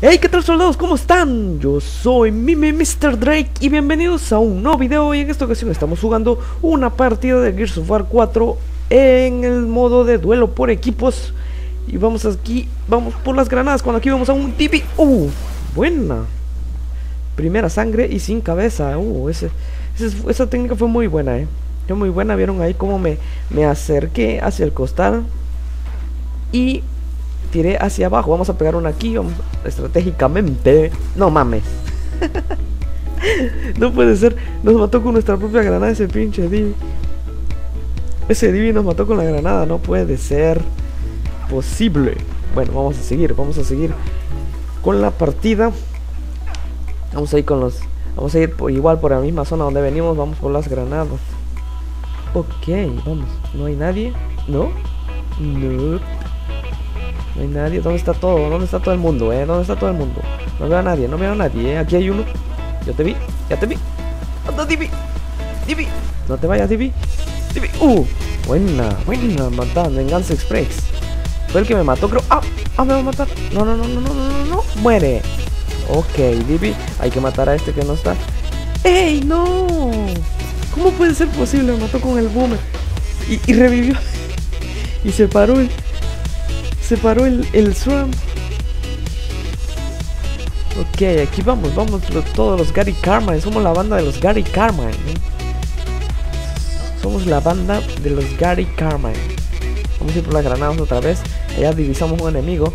Hey, ¿qué tal, soldados? ¿Cómo están? Yo soy Mr. Drake y bienvenidos a un nuevo video. Y en esta ocasión estamos jugando una partida de Gears of War 4 en el modo de duelo por equipos. Y vamos aquí, vamos por las granadas cuando aquí vamos a un TV. Buena. Primera sangre y sin cabeza. Esa técnica fue muy buena, Fue muy buena, vieron ahí cómo me acerqué hacia el costado y tiré hacia abajo. Vamos a pegar una aquí, vamos, estratégicamente. No mames. No puede ser. Nos mató con nuestra propia granada ese pinche Divi. Ese Divi nos mató con la granada. No puede ser posible. Bueno, vamos a seguir con la partida. Vamos a ir con los... Vamos a ir igual por la misma zona donde venimos. Vamos por las granadas. Ok, vamos. ¿No hay nadie? ¿No? No. No hay nadie. ¿Dónde está todo? ¿Dónde está todo el mundo, ¿Dónde está todo el mundo? No veo a nadie, no veo a nadie, Aquí hay uno. Yo te vi, ya te vi. ¡Anda, Divi! ¡Divi! No te vayas, Divi. ¡Divi! Buena, matando. Venganza Express. Fue el que me mató, creo. Me va a matar. No. Muere. Ok, Divi. Hay que matar a este que no está. ¡Ey, no! ¿Cómo puede ser posible? Me mató con el boomer. Y revivió. Y se paró el SRAM. Ok, aquí vamos todos los Gary Carmine. Somos la banda de los Gary Carmine, Somos la banda de los Gary Carmine. Vamos a ir por las granadas otra vez. Allá divisamos un enemigo.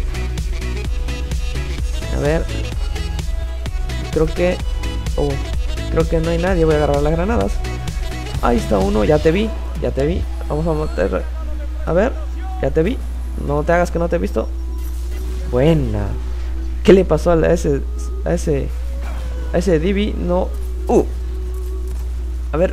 A ver. Creo que no hay nadie. Voy a agarrar las granadas. Ahí está uno, ya te vi. Vamos a matar. A ver, ya te vi. No te hagas que no te he visto. Buena. ¿Qué le pasó a ese Divi? No. A ver.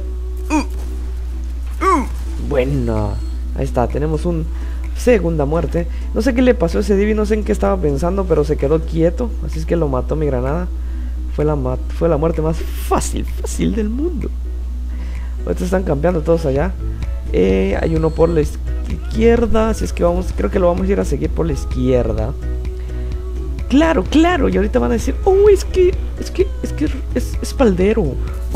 Buena. Ahí está, tenemos un segunda muerte. No sé qué le pasó a ese Divi, no sé en qué estaba pensando, pero se quedó quieto. Así es que lo mató mi granada. Fue la muerte más fácil del mundo. Ahorita están campeando todos allá. Hay uno por la izquierda, así es que creo que lo vamos a ir a seguir por la izquierda. Claro, y ahorita van a decir, es espaldero.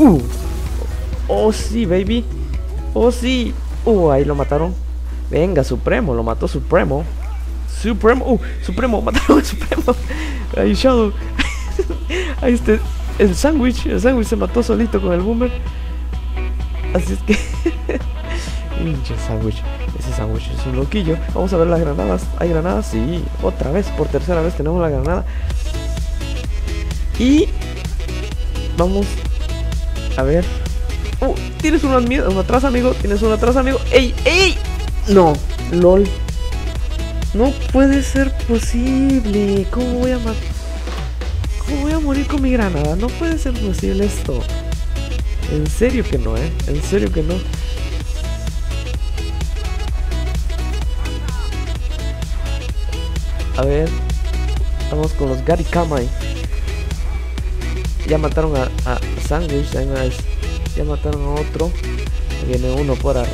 Sí, baby. Sí. Ahí lo mataron. Venga, Supremo, lo mató Supremo. Supremo, mataron a Supremo. Ahí Shadow. Ahí está el sándwich se mató solito con el boomer. Así es que pinche sándwich. Ese sándwich es un loquillo. Vamos a ver las granadas. ¿Hay granadas? Sí. Otra vez, por tercera vez tenemos la granada. Y vamos a ver. Tienes uno atrás, amigo. ¡Ey! No, lol. No puede ser posible. ¿Cómo voy a morir con mi granada? No puede ser posible esto. En serio que no, En serio que no. A ver. Vamos con los Gary Carmine. Ya mataron a Sandwich. Ya mataron a otro. Viene uno por ahí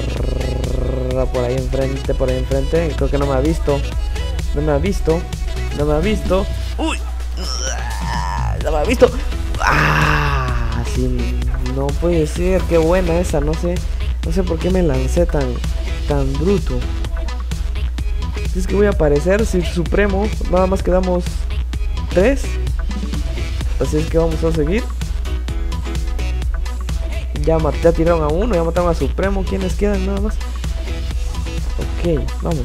enfrente. Creo que no me ha visto. No me ha visto. No me ha visto. Sí, no puede ser. Qué buena esa. No sé por qué me lancé tan bruto. Es que voy a aparecer Sir Supremo. Nada más quedamos 3. Así es que vamos a seguir. Ya tiraron a uno. Ya mataron a Supremo. ¿Quiénes quedan? Nada más. Ok, vamos.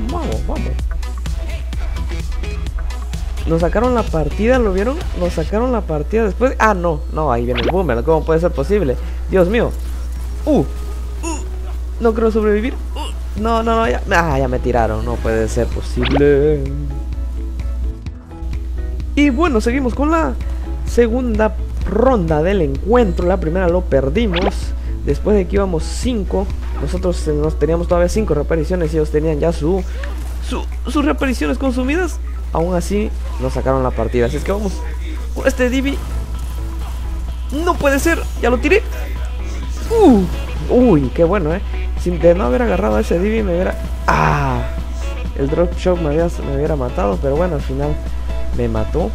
Nos sacaron la partida, ¿lo vieron? Nos sacaron la partida después. No, ahí viene el boomer. ¿Cómo puede ser posible? Dios mío. No creo sobrevivir. No, ya me tiraron. No puede ser posible. Y bueno, seguimos con la segunda ronda del encuentro. La primera lo perdimos. Después de que íbamos 5. Nosotros teníamos todavía 5 repariciones y ellos tenían ya sus repariciones consumidas. Aún así nos sacaron la partida. Así es que vamos con este Divi. No puede ser, ya lo tiré. Qué bueno, de no haber agarrado a ese Divi me hubiera... El drop shot me hubiera matado, pero bueno, al final Me mató.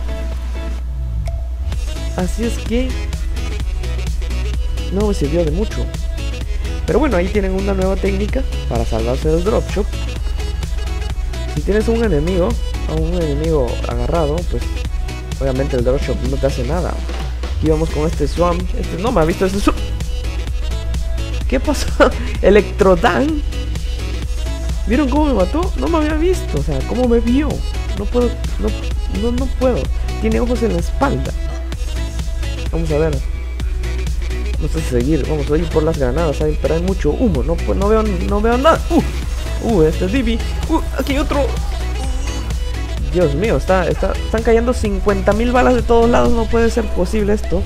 Así es que no me sirvió de mucho. Pero bueno, ahí tienen una nueva técnica para salvarse del dropshot. Si tienes un enemigo agarrado, pues obviamente el dropshot no te hace nada. Aquí vamos con este swamp. No me ha visto ese swamp. ¿Qué pasó? Electrodan. ¿Vieron cómo me mató? No me había visto. O sea, ¿cómo me vio? No puedo. No puedo. Tiene ojos en la espalda. Vamos a ver. Vamos a seguir. Vamos a ir por las granadas. Pero hay mucho humo. No veo nada. Este es Divi. Aquí hay otro. Dios mío, están cayendo 50.000 balas de todos lados. No puede ser posible esto.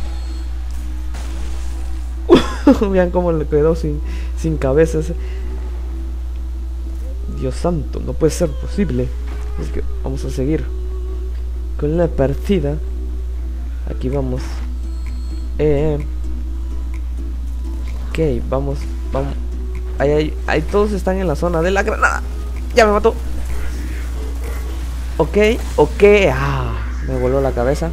Vean cómo le quedó sin cabezas. Dios santo, no puede ser posible. Es que vamos a seguir con la partida. Aquí vamos. Ok, vamos. Ahí todos están en la zona de la granada. Ya me mató. Ok. Me voló la cabeza.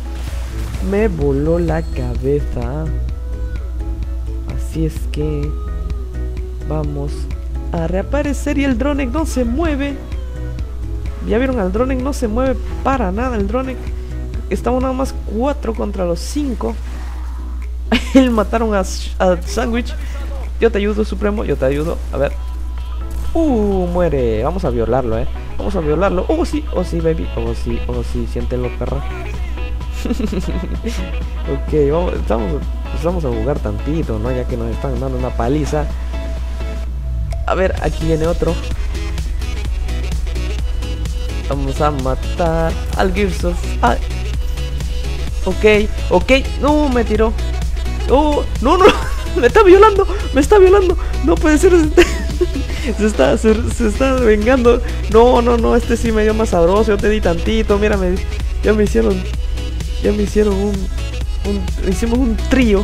Así es que vamos a reaparecer y el Dronek no se mueve. Ya vieron, el Dronek no se mueve para nada. El Dronek, estamos nada más 4 contra los 5. Él mataron a Sandwich. Yo te ayudo, Supremo, yo te ayudo. A ver. Muere. Vamos a violarlo, Vamos a violarlo. Sí, baby. Sí, siéntelo, perra. Ok, vamos a jugar tantito, ¿no? Ya que nos están dando una paliza. A ver, aquí viene otro. Vamos a matar al Gearsoft. Ok. No, me tiró. No. Me está violando. No puede ser. Se está vengando. No, este sí me dio más sabroso. Yo te di tantito. Mira, ya me hicieron hicimos un trío.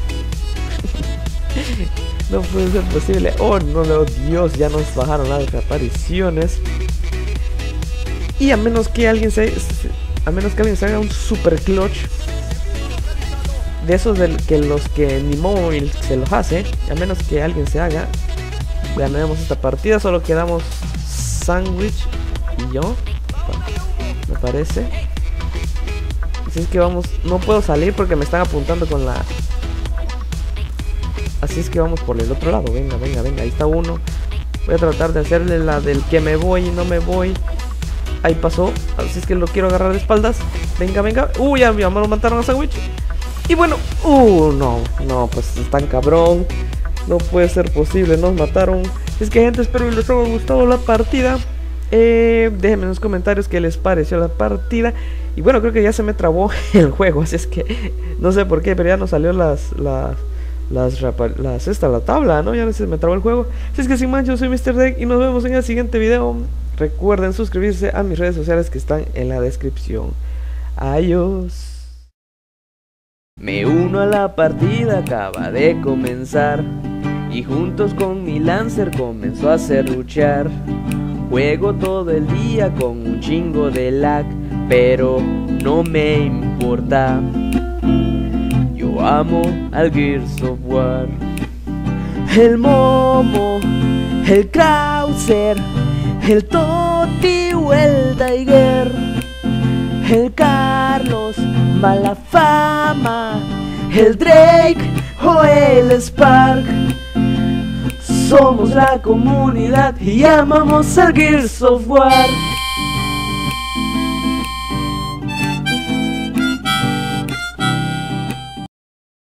No puede ser posible. No, Dios, ya nos bajaron las reapariciones. Y a menos que alguien se haga un super clutch de esos que los que ni móvil se los hace, a menos que alguien se haga, ganaremos esta partida. Solo quedamos Sandwich y yo, me parece. Así es que vamos. No puedo salir porque me están apuntando con la. Así es que vamos por el otro lado. Venga. Ahí está uno. Voy a tratar de hacerle la del que me voy y no me voy. Ahí pasó. Así es que lo quiero agarrar de espaldas. Venga. Ya me lo mataron a Sandwich. Y bueno. No, pues están cabrón. No puede ser posible. Nos mataron. Es que, gente, espero que les haya gustado la partida. Déjenme en los comentarios qué les pareció la partida. Y bueno, creo que ya se me trabó el juego. Así es que no sé por qué, pero ya no salió la tabla, ¿no? Ya se me trabó el juego. Así es que sin más, yo soy Mr. Deck y nos vemos en el siguiente video. Recuerden suscribirse a mis redes sociales que están en la descripción. Adiós. Me uno a la partida, acaba de comenzar. Y juntos con mi Lancer comenzó a serruchar. Juego todo el día con un chingo de lag, pero no me importa. Yo amo al Gears of War. El Momo, el Krauser, el Toti o el Tiger, el Carlos, Malafama, el Drake o el Spark. Somos la comunidad y amamos al Gears of War.